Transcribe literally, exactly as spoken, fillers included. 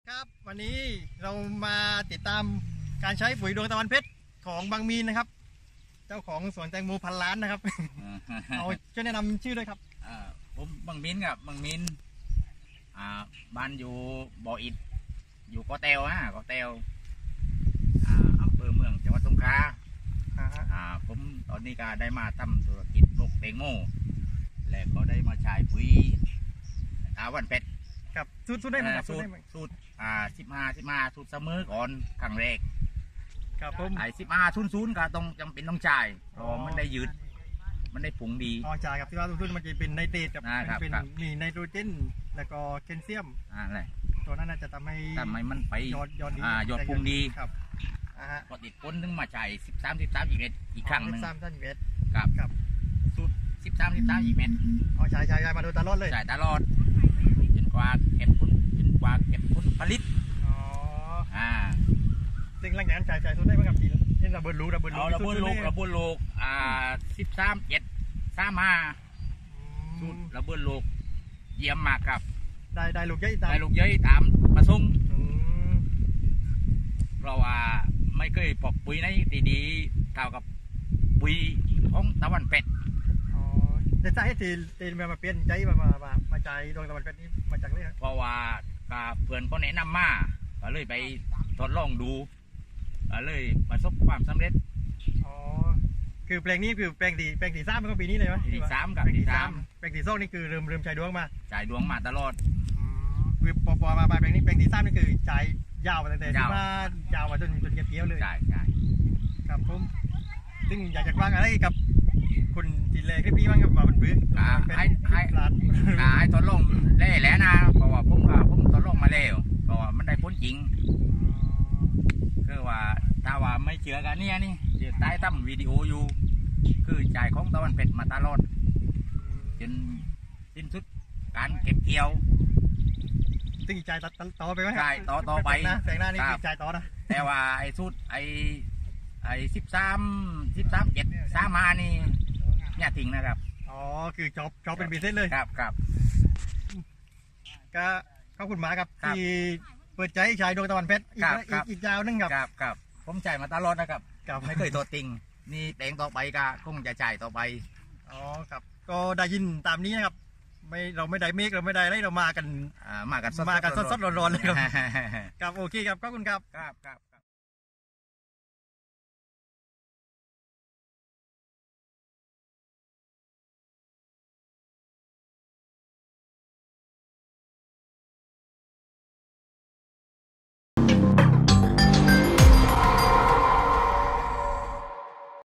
ครับวันนี้เรามาติดตามการใช้ปุ๋ยดวงตะวันเพชรของบางมีนนะครับ เจ้าของสวนแตงโมพันล้านนะครับ เอาช่วยแนะนำชื่อด้วยครับผมบางมินกับบางมินบ้านอยู่บ่ออิฐอยู่เกาะแต้วฮะเกาะแต้วอำเภอเมืองจังหวัดสงขลาผมตอนนี้ก็ได้มาทำธุรกิจปลูกแตงโมและก็ได้มาใช้ปุ๋ยตะวันเพชรครับสูตรสูตรได้ไหมครับสูตรสูตรอ่าสิบห้าสิบห้าสูตรเสมอก่อนครั้งแรกครับผมไอ้สิบห้าศูนย์ศูนย์ก็ต้องจำเป็นต้องจ่ายเพราะมันได้ยืดมันได้ผงดีอ๋อจ่ายครับที่ว่าศูนย์ศูนย์มันจะเป็นไนเตรตกับเป็นนี่ไนโตรเจนแล้วก็แคลเซียมอ่าอะไรตัวนั้นจะทำให้ทำให้มันไปยอดยอดดีอ่ายอดผงดีครับอ่าฮะพอติดพ้นถึงมาจ่ายสิบสามสิบสามอีกเม็ดอีกครั้งหนึ่งสิบสามสิบเอ็ดครับครับสูตรสิบสามสิบสามอีกเม็ดอ๋อจ่ายจ่ายมาโดยตลอดเลยจ่ายตลอดจนกว่าเก็บผลจนกว่าเก็บผลผลิตอ๋ออ่าซึ่งหลังจากนั้นจ่ายจ่ายสูตรได้ไหมครับทีนี่ระเบิดลูกระเบิดลูกระเบิดลูกระเบิดลูกอ่าสิบสามเจ็ดสามห้าสูตรระเบิดลูกเยี่ยมมากครับได้ได้ลูกเยอะตามได้ลูกเยอะตามประสงค์เพราะว่าไม่เคยปอกปุ๋ยในตีดีเท่ากับปุ๋ยของตะวันเป็ดอ๋อจะใจทีทีมาเปลี่ยนใจมามามามาใจดวงตะวันเป็ดนี่มาจากไหนเพราะว่าเพื่อนก็แนะนำมาก็เลยไปทดลองดูก็เลยประสบความสำเร็จอ๋อคือแปลงนี้คือแปลงตีแปลงตีสามเป็นปีนี้เลยไหมตีสามกับตีสามแปลงตีสองนี่คือเริ่มเริ่มใจดวงมาใจดวงมาตลอดคือพอพอมาแปลงนี้แปลงตีสามนี่คือใจยาวมาตั้งแต่ที่ว่ายาวมาจนจนเกี้ยวเลยใช่ใช่ครับผมซึ่งอยากจะว่าอะไรกับคุณจินเล่คลิปนี้บ้างครับว่าเป็นปื้นให้ให้ให้ทดลองเล่แล้วนะเพราะว่าผมก็ผมทดลองมาแล้วเพราะว่ามันได้ผลจริงคือว่าถ้าว่าไม่เชื่อกันเนี่ยนี่เดี๋ยวใต้ตั้มวิดีโออยู่คือจ่ายของตะวันเป็ดมาตลอดจนสิ้นสุดการเก็บเกี่ยวซึ่งจ่ายต่อไปไหมครับใช่ต่อต่อไปนะแสงหน้านี่จ่ายต่อนะแต่ว่าไอ้สุดไอ้ไอ้สิบสามสิบสามเจ็ดสามมานี่เนี่ยทิ้งนะครับอ๋อคือจบจบเป็นบิสเนสเลยครับครับก็ขอบคุณมากครับที่เปิดใจชายดวงตะวันเพชรอีกอีกยาวนึงครับครับครับผมจ่ายมาตลอดนะครับไม่เคยตัวติงนี่แปลงต่อไปก็คงจะจ่ายต่อไปอ๋อครับก็ได้ยินตามนี้นะครับไม่เราไม่ได้เมฆเราไม่ได้อะไรเรามากันมากันมากันสดๆร้อนๆเลยครับครับโอเคครับขอบคุณครับครับครับ